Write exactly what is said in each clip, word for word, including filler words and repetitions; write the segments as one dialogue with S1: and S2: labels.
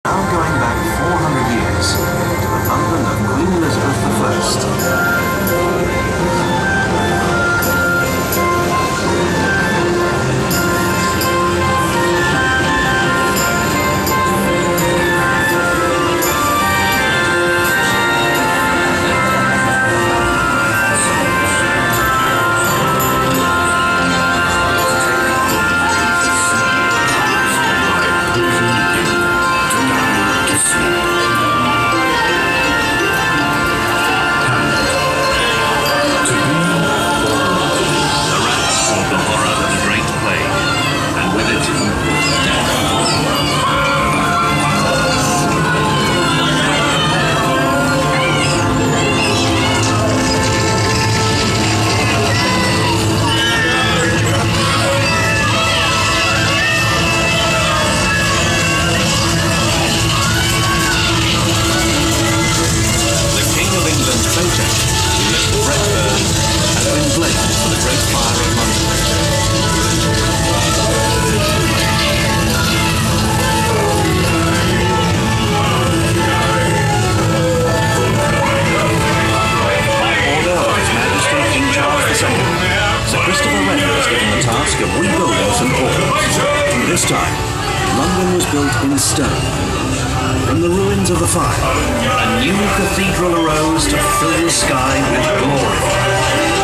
S1: Now going back four hundred years to the London of Queen Elizabeth the First. Of rebuilding Saint Paul's. This time, London was built in stone. From the ruins of the fire, a new cathedral arose to fill the sky with glory.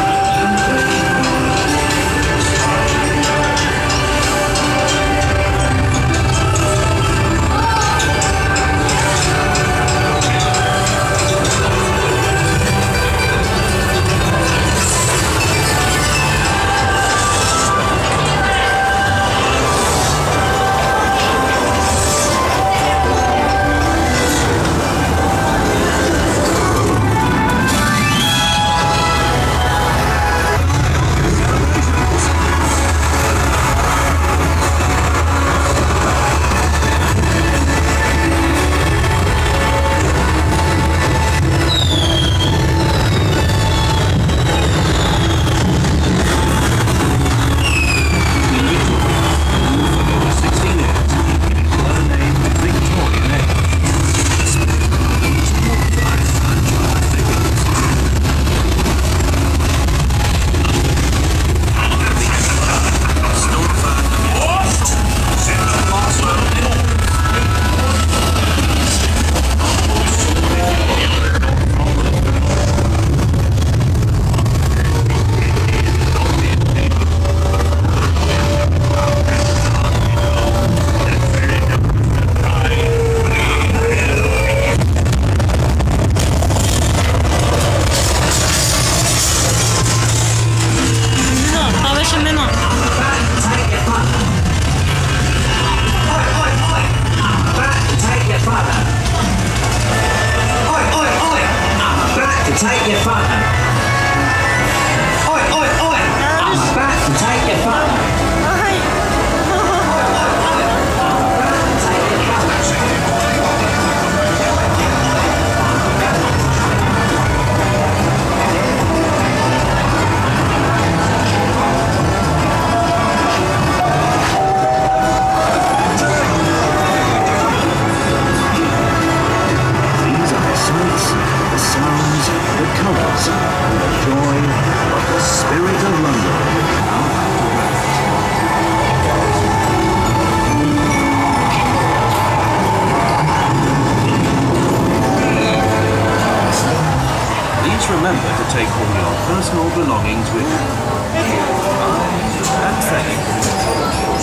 S2: Take your father. Oi, oi, oi! I'm about to take your father.
S1: These are the sights, the sounds, the colours, and the joy of the spirit of London. Please remember to take all your personal belongings with you. And thank you.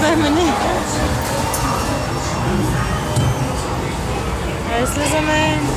S3: Если за мен